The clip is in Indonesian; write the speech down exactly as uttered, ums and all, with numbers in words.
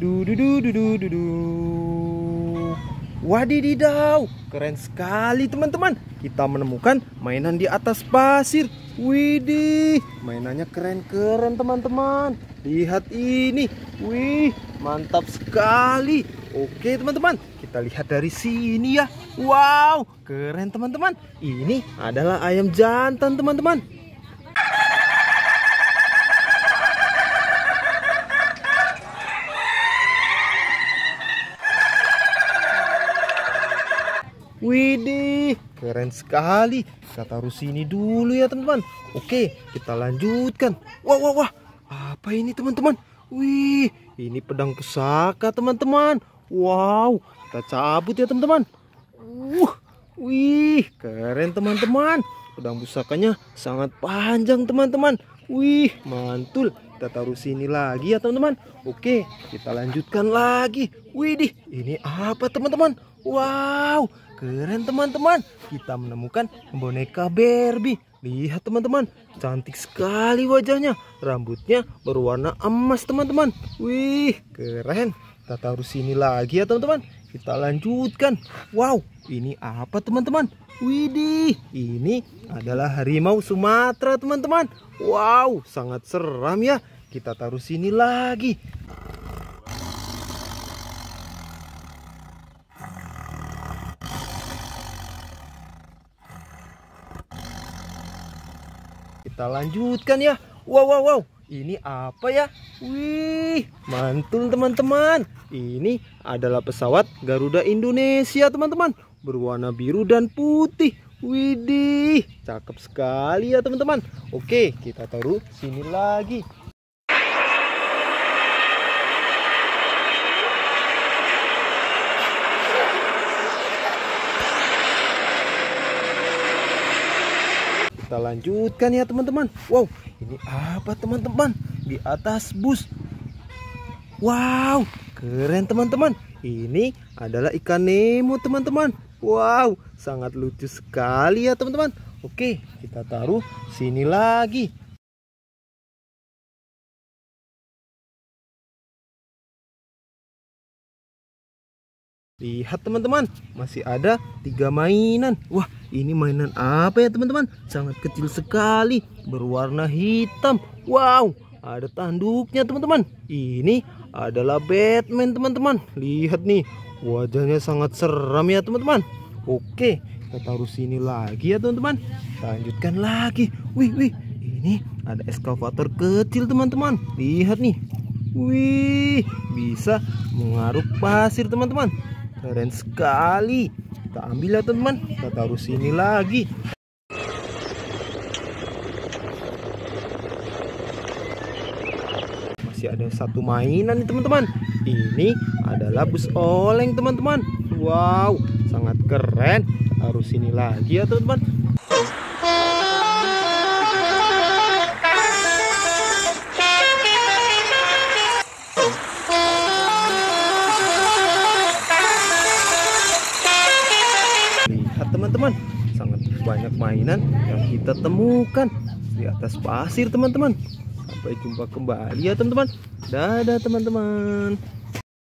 Du du du du du du du. Wadididaw, keren sekali teman-teman. Kita menemukan mainan di atas pasir. Widih, mainannya keren-keren teman-teman. Lihat ini. Wih, mantap sekali. Oke teman-teman, kita lihat dari sini ya. Wow, keren teman-teman. Ini adalah ayam jantan teman-teman. Widih, keren sekali. Kita taruh sini dulu ya teman-teman. Oke, kita lanjutkan. Wah, wah, wah. Apa ini teman-teman? Wih, ini pedang pusaka teman-teman. Wow, kita cabut ya teman-teman. Uh, wih, keren teman-teman. Pedang pusakanya sangat panjang teman-teman. Wih, mantul. Kita taruh sini lagi ya teman-teman. Oke, kita lanjutkan lagi. Widih, ini apa teman-teman? Wow, keren teman-teman. Kita menemukan boneka Barbie. Lihat teman-teman, cantik sekali wajahnya. Rambutnya berwarna emas teman-teman. Wih, keren. Kita taruh sini lagi ya teman-teman. Kita lanjutkan. Wow, ini apa teman-teman? Widih, ini adalah harimau Sumatera teman-teman. Wow, sangat seram ya. Kita taruh sini lagi. Kita lanjutkan ya. Wow, wow, wow. Ini apa ya? Wih, mantul teman-teman. Ini adalah pesawat Garuda Indonesia teman-teman. Berwarna biru dan putih. Widih, cakep sekali ya teman-teman. Oke, kita taruh sini lagi. Kita lanjutkan ya teman-teman. Wow, ini apa teman-teman? Di atas bus. Wow, keren teman-teman. Ini adalah ikan Nemo teman-teman. Wow, sangat lucu sekali ya teman-teman. Oke, kita taruh sini lagi. Lihat teman-teman, masih ada tiga mainan. Wah, ini mainan apa ya teman-teman? Sangat kecil sekali, berwarna hitam. Wow, ada tanduknya teman-teman. Ini adalah Batman teman-teman. Lihat nih, wajahnya sangat seram ya teman-teman. Oke, kita taruh sini lagi ya teman-teman. Lanjutkan lagi. Wih, wih, ini ada eskavator kecil teman-teman. Lihat nih. Wih, bisa mengaruk pasir teman-teman. Keren sekali. Kita ambil ya teman-teman. Kita taruh sini lagi. Masih ada satu mainan nih teman-teman. Ini adalah bus oleng teman-teman. Wow, sangat keren. Taruh sini lagi ya teman-teman. Teman-teman, sangat banyak mainan yang kita temukan di atas pasir teman-teman. Sampai jumpa kembali ya teman-teman. Dadah teman-teman.